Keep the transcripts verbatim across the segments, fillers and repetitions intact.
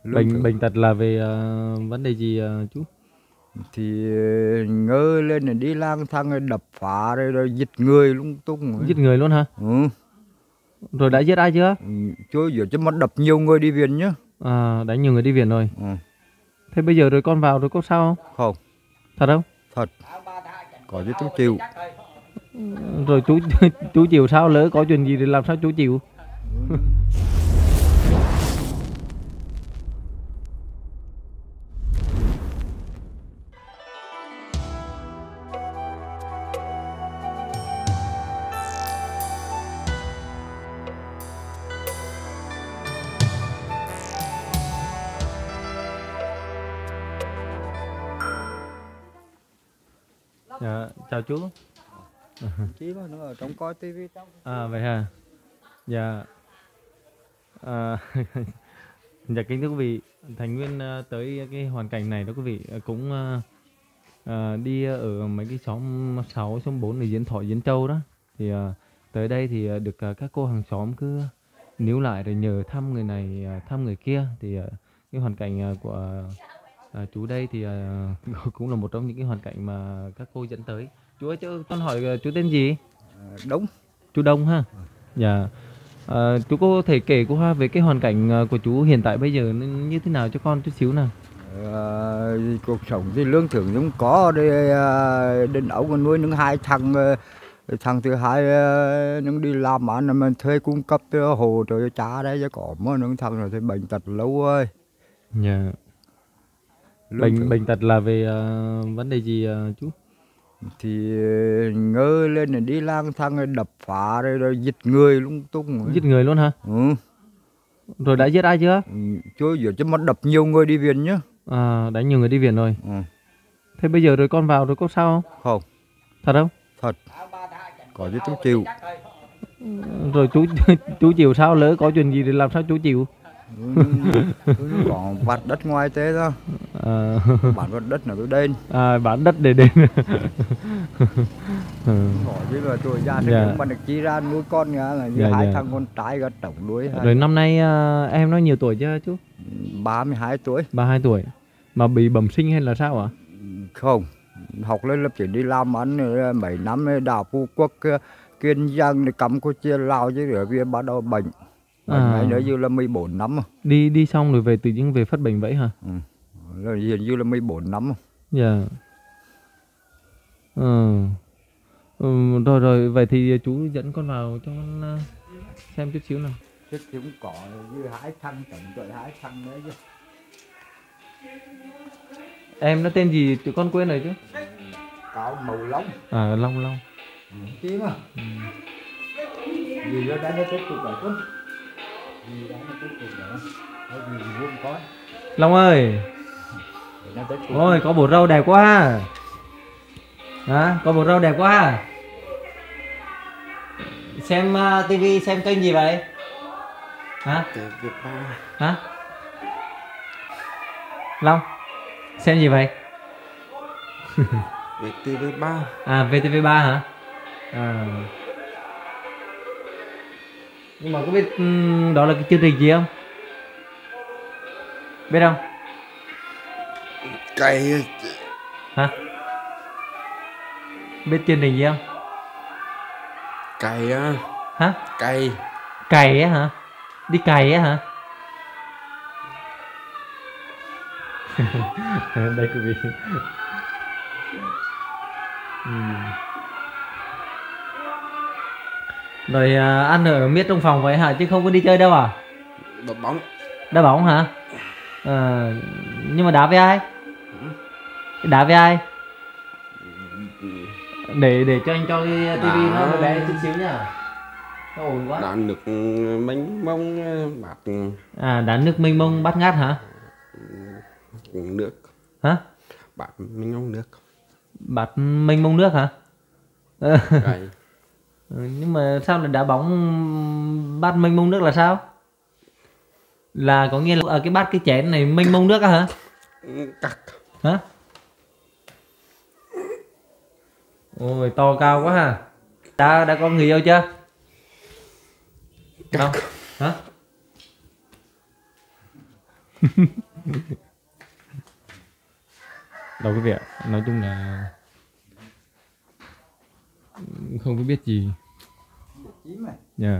Bệnh bệnh tật là về uh, vấn đề gì uh, chú? Thì ngơ lên là đi lang thang rồi đập phá rồi, rồi giết người lung tung rồi. Giết người luôn hả? Ừ. Rồi đã giết ai chưa? Ừ, chứ giờ chứ mà đập nhiều người đi viện nhá. À, đánh nhiều người đi viện rồi. Ừ. Thế bây giờ rồi con vào rồi có sao không? Không. Thật không? Thật. Có chứ chú chịu. Rồi chú chú chịu sao, lỡ có chuyện gì thì làm sao chú chịu? Ừ. Dạ, chào chú. Chí mà nó ở trong coi tivi trong. À vậy hả? Dạ. À, dạ kính thưa quý vị, Thành Nguyên uh, tới cái hoàn cảnh này đó quý vị, uh, cũng uh, uh, đi ở mấy cái xóm sáu, xóm bốn ở Diễn Thọ, Diễn Châu đó. Thì uh, tới đây thì uh, được uh, các cô hàng xóm cứ níu lại rồi nhờ thăm người này, uh, thăm người kia. Thì uh, cái hoàn cảnh uh, của uh, chú đây thì uh, cũng là một trong những cái hoàn cảnh mà các cô dẫn tới. Chú ơi, chú, con hỏi uh, chú tên gì? À, Đông. Chú Đông ha. Dạ. À, chú có thể kể qua về cái hoàn cảnh của chú hiện tại bây giờ như thế nào cho con chút xíu nào? À, cuộc sống thì lương thưởng cũng có đây, à, đến ấu còn nuôi những hai thằng, thằng thứ hai nó đi làm ăn mà thuê cung cấp hỗ trợ cho cha đấy, chứ có mà những thằng rồi thì bệnh tật lâu ơi. Dạ. Bệnh bệnh tật là về uh, vấn đề gì uh, chú? Thì ngơ lên là đi lang thang rồi đập phá rồi, rồi giết người lung tung rồi. Giết người luôn hả? Ừ. Rồi đã giết ai chưa? Ừ, chứ giờ chứ mà đập nhiều người đi viện nhá. À, đánh nhiều người đi viện rồi. Ừ. Thế bây giờ rồi con vào rồi có sao không? Không. Thật không? Thật. Có chứ chú chịu. Rồi chú chú chịu sao, lỡ có chuyện gì thì làm sao chú chịu? Ừ, còn vặt đất ngoài thế đó. À, bán vật đất nào tôi đền. À, bán đất để đền. Hỏi chứ là tuổi già thì Dạ. cũng mà được chi ra nuôi con nha, là như Dạ, hai dạ. thằng con trai gật tổng đuôi. Rồi năm nay uh, em nó nhiều tuổi chưa chú? ba mươi hai tuổi. ba mươi hai tuổi. Mà bị bẩm sinh hay là sao ạ? Không, học lên lớp chỉ đi làm ăn mấy năm đảo Phú Quốc, Kiên Giang thì cắm cô chia lao chứ rồi bây bắt đầu bệnh. Bệnh À. này nữa như là mười bốn năm. Đi đi xong rồi về tự nhiên về phát bệnh vậy hả? Ừ. Là hiện như là mười bốn năm. Dạ. Ừ. Ừ, rồi rồi, vậy thì chú dẫn con vào cho con xem chút xíu nào. Chứ cũng có như hai thằng tổng tuổi hai thằng đấy chứ. Em nó tên gì tụi con quên rồi chứ? Cao màu long. À, Long Long. Ừ, chứ mà. Ừ. Vì nó đã nó tiếp tục rồi chứ. Vì đã nó tiếp tục rồi. Nó vì vuông có. Long ơi. Ôi, có bộ râu đẹp quá ha. Hả? Có bộ râu đẹp quá ha. Xem uh, tivi, xem kênh gì vậy? Hả? tê vê ba. Hả? Long, xem gì vậy? vê tê vê ba. À, vê tê vê ba hả? À. Nhưng mà có biết um, đó là cái chương trình gì không? Biết không? Cày. Hả? Biết chương trình gì không? Cày á. Hả? Cày. Cày á hả? Đi cày á hả? Đây quý vị. Ừ. Rồi à, ăn ở miết trong phòng vậy hả? Chứ không có đi chơi đâu à? Đá bóng. Đá bóng hả? À, nhưng mà đá với ai? Đá với ai? Để để cho anh cho cái tivi nó bé chút xíu nhá. Nó ổn quá. Đá nước mênh mông bát. À, đá nước mênh mông bát ngát hả? Nước. Hả? Bát mênh mông nước. Bát mênh mông nước hả? Cày. Ừ, nhưng mà sao lại đá bóng bát mênh mông nước là sao? Là có nghĩa là ở cái bát cái chén này mênh mông nước á hả? Cắt. Hả? Ôi, to cao quá ha. Đã đã có người yêu chưa? Không. Hả? Đâu quý vị ạ, nói chung là không có biết gì. Dạ.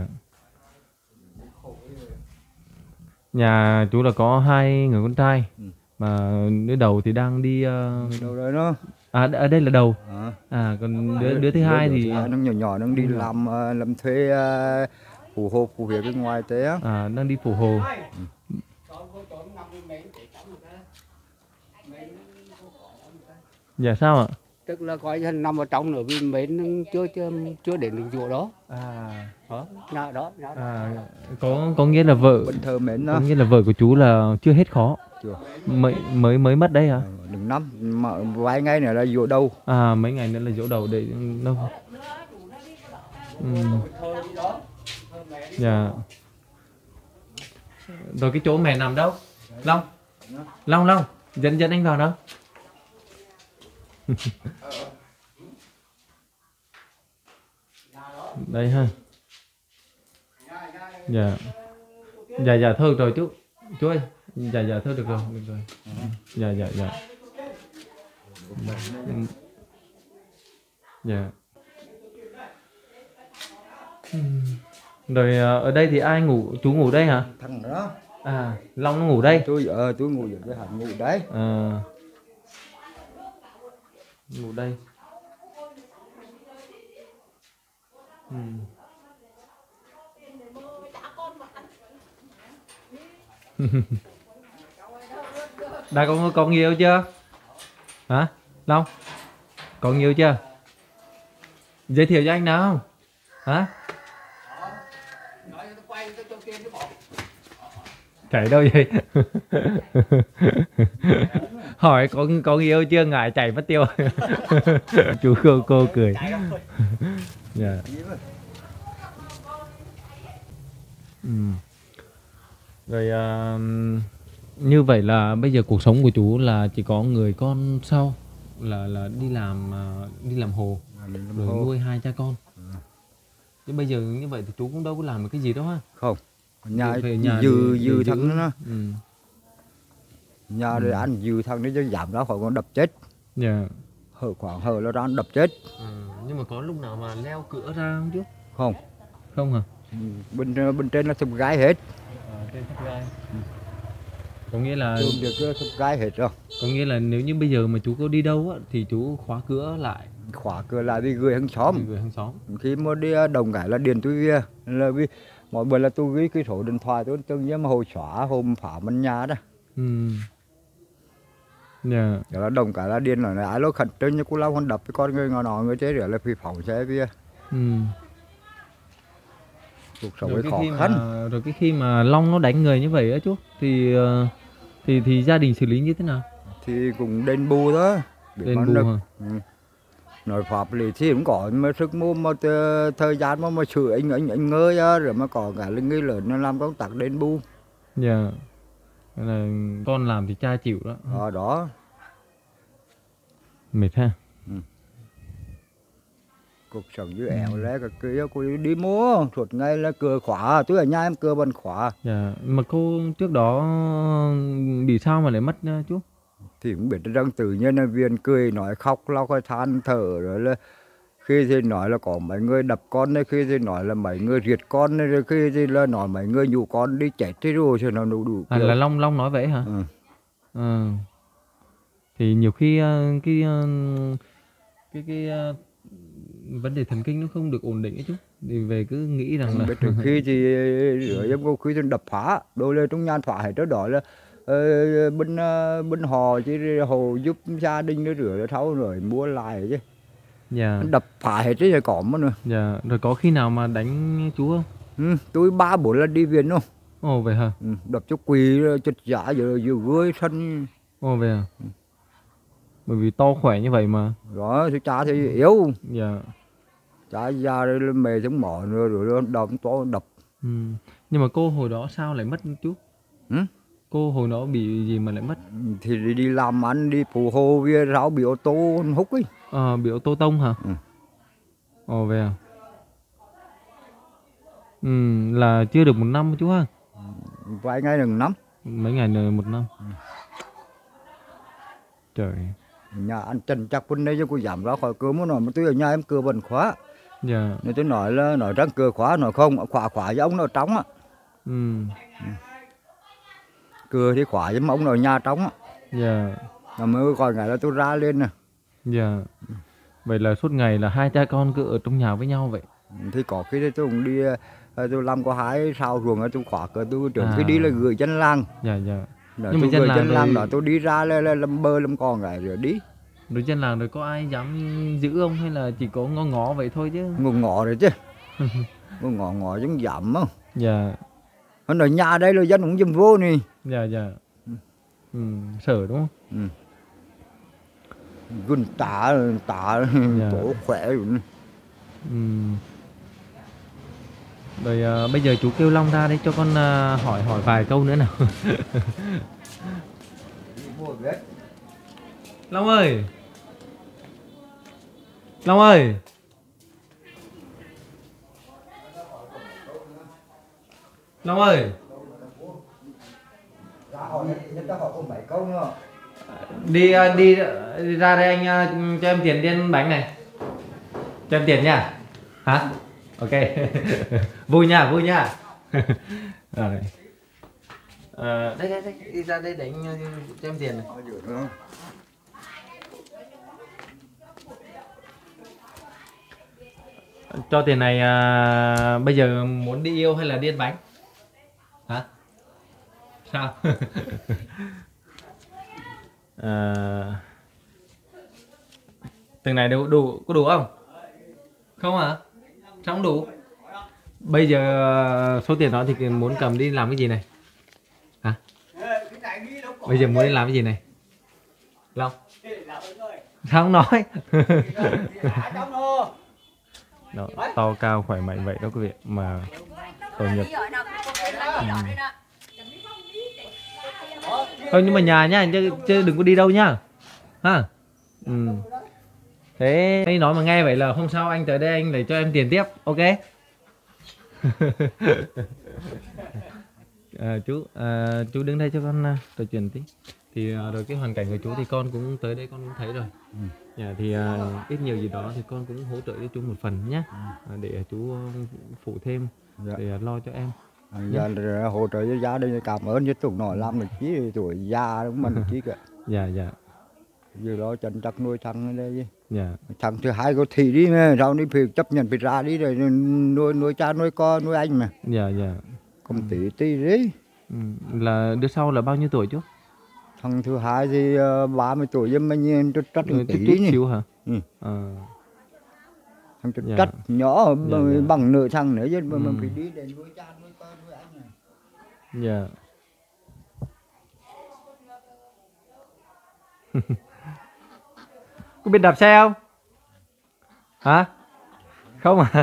Nhà chú là có hai người con trai, Ừ. mà đứa đầu thì đang đi uh... Đâu đấy nó. à ở đây là đầu. À. À còn đứa đứa thứ hai thì nó nhỏ nhỏ nó đi làm uh, làm thuê uh, phụ hồ phụ việc bên ngoài thế á. À đang đi phụ hồ. Ừ. Dạ sao ạ? Tức là coi như nằm ở trong nữa vì mến chưa chưa chưa đến được chỗ đó. À đó. Nhà đó, nhà đó. À, có có nghĩa là vợ Bình thờ mến đó. có nghĩa là vợ của chú là chưa hết khó. Chưa. Mới mới mới mất đấy hả? À, đừng năm mà vài ngày nữa là vô đâu. À mấy ngày nữa là dỗ đầu để đâu. Ừ. Dạ. Rồi cái chỗ mẹ nằm đâu? Long. Long Long, dẫn dẫn anh vào đâu? Đây ha. Dạ. Dạ dạ thôi rồi chú. Chú ơi. Dạ dạ thôi được rồi, được rồi. Dạ dạ dạ. Dạ. Rồi ở đây thì ai ngủ? Chú ngủ đây hả? Thằng đó. À, Long nó ngủ đây. Tôi ờ tôi ngủ ở cái hầm ngủ đấy. À. Ngủ đây. Ừ. Đã có có nhiều chưa? Hả? Long? Có nhiều chưa? Giới thiệu cho anh nào. Hả? Chảy đâu vậy? Hỏi có có yêu chưa, ngại chảy mất tiêu. Chú cô cô cười. Dạ. Ừ. Rồi uh, như vậy là bây giờ cuộc sống của chú là chỉ có người con sau là là đi làm uh, đi làm hồ rồi nuôi hai cha con. Ừ. Chứ bây giờ như vậy thì chú cũng đâu có làm được cái gì đâu ha. Không. Nhà, về nhà dư để, dư để thằng giữ. nó. Ừ. Nhà để Ừ. ăn dư thằng nó chứ giảm ra khỏi con đập chết. Dạ. Hở khoảng hở nó ra đập chết. Ừ. Nhưng mà có lúc nào mà leo cửa ra không chú? Không. Không hả? Bên bên trên là thùng gái hết. À, trên thùng gái. Ừ. Có nghĩa là Chôn được thùng gái hết rồi. có nghĩa là nếu như bây giờ mà chú có đi đâu á thì chú khóa cửa lại, Khóa cửa lại đi gửi hàng xóm. đi người hàng xóm. Khi mà đi đồng cái là điện tôi kia là vì mọi bữa là tôi ghi cái số điện thoại tôi tự nhiên mà hồi xóa hôm phá mình nhà đó. Ừ. Dạ. Đó là đồng cái là điện là ai lo khẩn trương như cô lao con đập cái con người ngò nọ người chế rửa là phi phỏng xe kia. Ừ. Cuộc sống Rồi ấy cái khó khi khăn. mà rồi cái khi mà Long nó đánh người như vậy á chú thì ờ, thì thì gia đình xử lý như thế nào? Thì cũng đền bù đó. Đền bù hả? Ừ. Nói pháp lý thì cũng có mà sức mua mà thời gian mà mà xử anh anh anh ngơi á, rồi mà có cả là người lớn nó làm công tác đền bù. Dạ. Thế là con làm thì cha chịu đó. Ở đó. Mệt ha. Ừ. Cuộc sống như ẻo lẽ cả kia cô đi mua suốt ngày là cửa khóa, tôi ở nhà em cửa bằng khóa. Dạ. Mà cô trước đó bị sao mà lại mất uh, chú? Thì cũng biết rằng tự nhiên là viên cười nói khóc lau cái than thở rồi là khi thì nói là có mấy người đập con đấy, khi thì nói là mấy người riết con đấy, rồi khi thì là nói mấy người nhủ con đi chết thế rồi thì nó đủ đủ À, kiểu. là Long Long nói vậy hả? Ừ. Ừ. Thì nhiều khi uh, cái uh, cái cái uh, vấn đề thần kinh nó không được ổn định ấy chú, thì về cứ nghĩ rằng là Biết trước khi thì rồi em có khi thì đập phá đôi lên trong nhà thoại đó đó là ờ, bên ờ, bên họ chứ hồ giúp gia đình nó rửa nó thấu rồi mua lại chứ. Dạ. Đập phá hết chứ có mà nữa. Dạ. Rồi có khi nào mà đánh chú không? Ừ, tôi ba bốn lần đi viện luôn. Ồ vậy hả? Ừ, đập cho quỳ chật giả giờ vừa gối thân. Ồ vậy à? Bởi vì to khỏe như vậy mà. Đó thì cha thì yếu. Dạ. Cha già rồi mề giống mỏ rồi rồi đập to đập. Ừ. Nhưng mà cô hồi đó sao lại mất chú? Ừ? Cô hồi đó bị gì mà lại mất? Thì đi, đi làm ăn đi phụ hồ với ráo bị ô tô hút ấy. À, bị ô tô tông hả? Ừ. Ồ vậy à? Ừ, là chưa được một năm chú ha? Vài ngày đừng nắm. Mấy ngày nữa một năm. Trời. Nhà ăn chân chắc bên đây chứ cô giảm ra khỏi cửa muốn nói mà tôi ở nhà em cửa bẩn khóa. Dạ. Nên tôi nói là nói rằng cửa khóa nói không khóa khóa với ông nó trống á. Ừ. Cửa thì khóa với ông nó nhà trống á. Dạ. Mà mới gọi ngày là tôi ra lên nè. Dạ. Vậy là suốt ngày là hai cha con cứ ở trong nhà với nhau vậy? Thì có khi tôi cũng đi tôi làm có hai sao ruộng tôi khóa cửa tôi trưởng À. khi đi là gửi dân làng. Dạ dạ. Đó, Nhưng mà tôi dân gửi làng dân làng rồi- đó tôi đi ra là, là làm bơ làm con cái rồi đi. Đối dân làng rồi có ai dám giữ ông hay là chỉ có ngó ngó vậy thôi chứ? Ngủ ngỏ rồi chứ. Ngủ ngỏ ngỏ giống giảm không. Dạ. Hắn ở nhà đây là dân cũng dùm vô nè. Dạ dạ. Ừ, sợ đúng không? Ừ. Gần tả tả Dạ. bổ khỏe rồi. Ừ. Rồi à, bây giờ chú kêu Long ra đấy cho con à, hỏi hỏi vài câu nữa nào. Long ơi. Long ơi. Long ơi. Đi à, đi, đi ra đây anh à, cho em tiền đi ăn bánh này. Cho em tiền nha. Hả? Ok. Vui nha, vui nha. Rồi. À, đây đây đây, đi ra đây để anh uh, cho em tiền này. Cho tiền này à, bây giờ muốn đi yêu hay là đi ăn bánh? Hả? Sao? À, từng này đủ đủ có đủ không? Không hả? Sao không đủ? Bây giờ số tiền đó thì muốn cầm đi làm cái gì này? Hả? Bây giờ muốn đi làm cái gì này? Long? Sao không nói? Đó, to cao khỏe mạnh vậy đó quý vị, mà tội nghiệp. Ừ. Thôi nhưng mà nhà nhá, chứ, chứ đừng có đi đâu nhá. Ha? Ừ. Thế anh nói mà nghe vậy là hôm sau anh tới đây anh lại cho em tiền tiếp, ok? À, chú à, chú đứng đây cho con uh, trò chuyện tí. Thì uh, rồi cái hoàn cảnh của chú thì con cũng tới đây con cũng thấy rồi. Ừ. Yeah, thì uh, ít nhiều gì đó thì con cũng hỗ trợ cho chú một phần nhé. Ừ. À, để chú uh, phụ thêm. Dạ. Để uh, lo cho em. À, dạ, rồi hỗ trợ cho gia đình cảm ơn như tụi nó làm được chí tuổi già đúng mình chí cả. Dạ dạ. Giờ đó chân chắc nuôi thằng đây chứ. Dạ. Thằng thứ hai có thì đi mà sau đi phải chấp nhận phải ra đi rồi nuôi nuôi cha nuôi con nuôi anh mà. Dạ dạ. Không tí tí đấy. Ừ. Là đứa sau là bao nhiêu tuổi chú? Thằng thứ hai thì uh, ba mươi tuổi nhưng mà nhìn chút trách Ừ, tí chút nhỉ. xíu hả? Ừ. À. Thằng chút Dạ. trách nhỏ Dạ, bằng, dạ. bằng nửa thằng nữa chứ mà Ừ. mình phải đi để nuôi cha nuôi con nuôi anh này. Dạ. Có biết đạp xe không? Hả? Không à?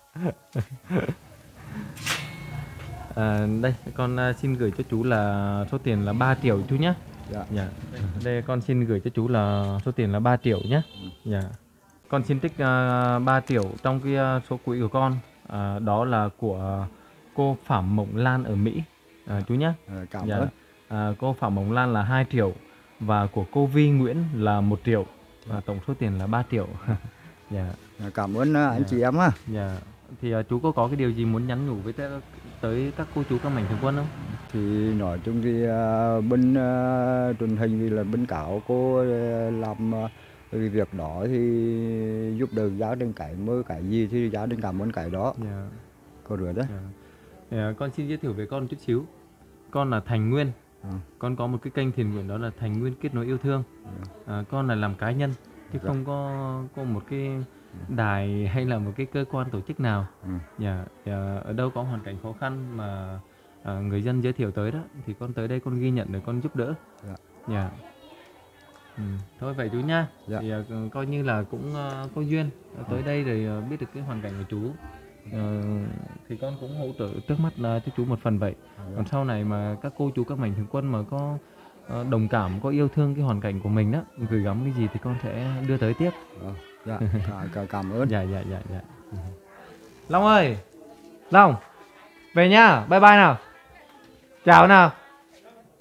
À, đây con uh, xin gửi cho chú là số tiền là ba triệu chú nhé. Dạ. Dạ. Đây con xin gửi cho chú là số tiền là ba triệu nhé. Dạ. Con xin tích uh, ba triệu trong cái uh, số quỹ của con. Uh, đó là của cô Phạm Mộng Lan ở Mỹ. Uh, chú nhé. À, cảm Dạ. ơn. À, cô Phạm Mộng Lan là hai triệu và của cô Vi Nguyễn là một triệu. Và tổng số tiền là ba triệu. Dạ. À, cảm ơn uh, anh Dạ. chị em á. Dạ. Thì uh, chú có có cái điều gì muốn nhắn nhủ với tới, tới các cô chú các mạnh thường quân không? Thì nói chung thì uh, bên uh, truyền hình thì là bên cáo cô uh, làm uh, cái việc đó thì giúp đỡ gia đình cái mơ cái gì thì gia đình cảm ơn cái đó. Dạ. Có được đó. Dạ. Thì, uh, con xin giới thiệu về con chút xíu. Con là Thành Nguyên. Ừ. Con có một cái kênh thiện nguyện đó là Thành Nguyên Kết Nối Yêu Thương. À, con là làm cá nhân chứ Dạ. không có có một cái đài hay là một cái cơ quan tổ chức nào. Ừ. Dạ, dạ, ở đâu có hoàn cảnh khó khăn mà à, người dân giới thiệu tới đó thì con tới đây con ghi nhận để con giúp đỡ. Dạ. Dạ. Ừ. Thôi vậy chú nha. Dạ. Thì à, coi như là cũng à, có duyên à, tới đây rồi à, biết được cái hoàn cảnh của chú. Ờ, thì con cũng hỗ trợ trước mắt là cho chú một phần vậy. Còn sau này mà các cô chú các mạnh thường quân mà có ờ, đồng cảm, có yêu thương cái hoàn cảnh của mình đó, gửi gắm cái gì thì con sẽ đưa tới tiếp. Ờ, dạ. Cả- cảm ơn. Dạ dạ dạ dạ. Ừ. Long ơi, Long, về nhá, bye bye nào, chào nào.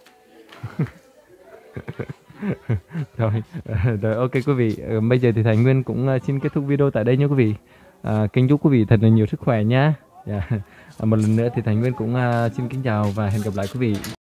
Rồi, rồi ok quý vị. Ờ, Bây giờ thì Thành Nguyên cũng ờ, xin kết thúc video tại đây nha quý vị. À, kính chúc quý vị thật là nhiều sức khỏe nhá. Dạ. À, một lần nữa thì Thành Nguyên cũng ờ, xin kính chào và hẹn gặp lại quý vị.